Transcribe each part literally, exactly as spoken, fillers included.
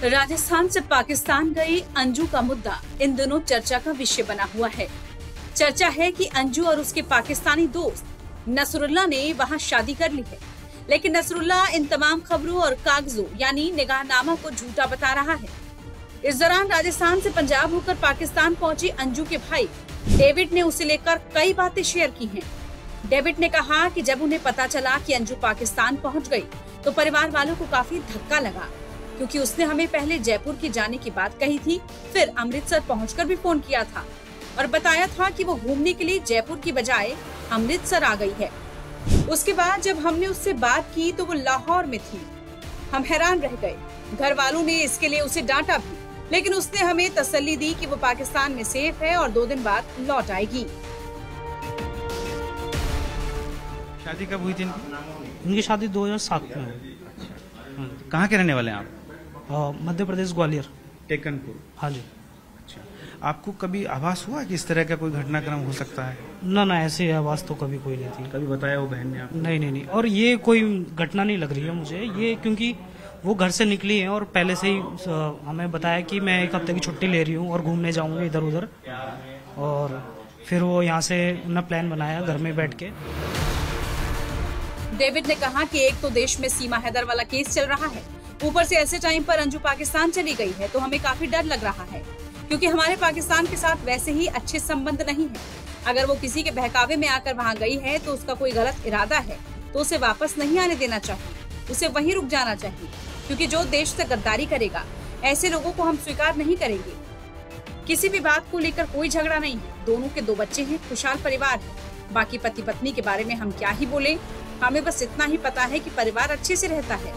राजस्थान से पाकिस्तान गई अंजू का मुद्दा इन दिनों चर्चा का विषय बना हुआ है। चर्चा है कि अंजू और उसके पाकिस्तानी दोस्त नसरुल्लाह ने वहां शादी कर ली है, लेकिन नसरुल्लाह इन तमाम खबरों और कागजों यानी निगाहनामा को झूठा बता रहा है। इस दौरान राजस्थान से पंजाब होकर पाकिस्तान पहुंची अंजू के भाई डेविड ने उसे लेकर कई बातें शेयर की हैं। डेविड ने कहा कि जब उन्हें पता चला कि अंजू पाकिस्तान पहुंच गई तो परिवार वालों को काफी धक्का लगा, क्योंकि उसने हमें पहले जयपुर की जाने की बात कही थी, फिर अमृतसर पहुंचकर भी फोन किया था और बताया था कि वो घूमने के लिए जयपुर की बजाय अमृतसर आ गई है। उसके बाद जब हमने उससे बात की तो वो लाहौर में थी। हम हैरान रह गए। घर वालों ने इसके लिए उसे डांटा भी, लेकिन उसने हमें तसल्ली दी कि वो पाकिस्तान में सेफ है और दो दिन बाद लौट आएगी। शादी कब हुई थी? उनकी शादी दो हज़ार सात में हुई। कहाँ के रहने वाले हैं आप? मध्य प्रदेश, ग्वालियर। टेकनपुर। हाँ जी। अच्छा, आपको कभी आभास हुआ कि इस तरह का कोई घटनाक्रम हो सकता है? ना ना, ऐसी आवाज तो कभी कोई नहीं थी। कभी बताया वो बहन ने आपको? नहीं नहीं नहीं, और ये कोई घटना नहीं लग रही है मुझे ये, क्योंकि वो घर से निकली है और पहले से ही हमें बताया कि मैं एक हफ्ते की छुट्टी ले रही हूँ और घूमने जाऊंगी इधर उधर, और फिर वो यहाँ से उन्होंने प्लान बनाया घर में बैठ के। डेविड ने कहा कि एक तो देश में सीमा हैदर वाला केस चल रहा है, ऊपर से ऐसे टाइम पर अंजू पाकिस्तान चली गई है, तो हमें काफी डर लग रहा है, क्योंकि हमारे पाकिस्तान के साथ वैसे ही अच्छे संबंध नहीं है। अगर वो किसी के बहकावे में आकर वहाँ गई है तो उसका कोई गलत इरादा है, तो उसे वापस नहीं आने देना चाहिए, उसे वहीं रुक जाना चाहिए, क्योंकि जो देश से गद्दारी करेगा ऐसे लोगों को हम स्वीकार नहीं करेंगे। किसी भी बात को लेकर कोई झगड़ा नहीं है, दोनों के दो बच्चे हैं, खुशहाल परिवार है। बाकी पति पत्नी के बारे में हम क्या ही बोले, हमें बस इतना ही पता है कि परिवार अच्छे से रहता है।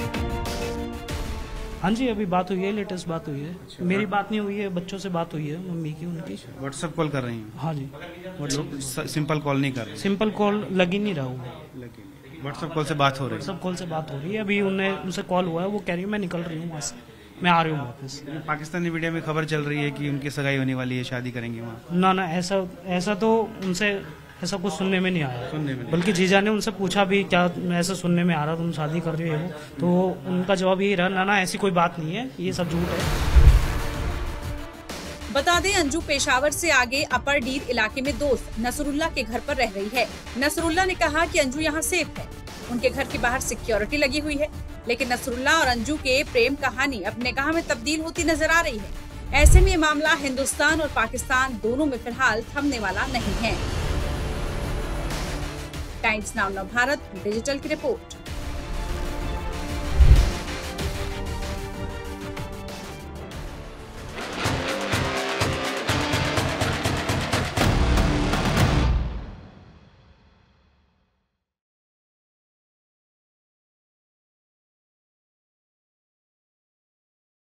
हाँ जी, अभी बात हुई है, लेटेस्ट बात हुई है। अच्छा, मेरी बात नहीं हुई है, बच्चों से बात हुई है, मम्मी की, उनकी। व्हाट्सएप कॉल कर रही हैं? हाँ जी। व्हाट्सएप सिंपल कॉल नहीं कर रही? सिंपल कॉल लग ही नहीं रहा हूँ। व्हाट्सएप कॉल से बात हो रही है? व्हाट्सएप कॉल से बात हो रही है। अभी उन्हें उनसे कॉल हुआ है, वो कह रही है मैं निकल रही हूँ वहाँ से, मैं आ रही हूँ वापस। पाकिस्तानी मीडिया में खबर चल रही है कि उनकी सगाई होने वाली है, शादी करेंगे वहाँ। ना ना, ऐसा ऐसा तो उनसे ऐसा कुछ सुनने में नहीं आया। सुनने में बल्कि जीजा ने उनसे पूछा भी क्या ऐसा सुनने में आ रहा तुम शादी कर रही हो, तो उनका जवाब यही रहा, ना ना ऐसी कोई बात नहीं है, ये सब झूठ है। बता दें, अंजू पेशावर से आगे अपर डीर इलाके में दोस्त नसरुल्लाह के घर पर रह रही है। नसरुल्लाह ने कहा कि अंजू यहाँ सेफ है, उनके घर के बाहर सिक्योरिटी लगी हुई है, लेकिन नसरुल्लाह और अंजू के प्रेम कहानी अब निगाह में तब्दील होती नजर आ रही है। ऐसे में ये मामला हिंदुस्तान और पाकिस्तान दोनों में फिलहाल थमने वाला नहीं है। टाइम्स नाउ नव भारत डिजिटल की रिपोर्ट।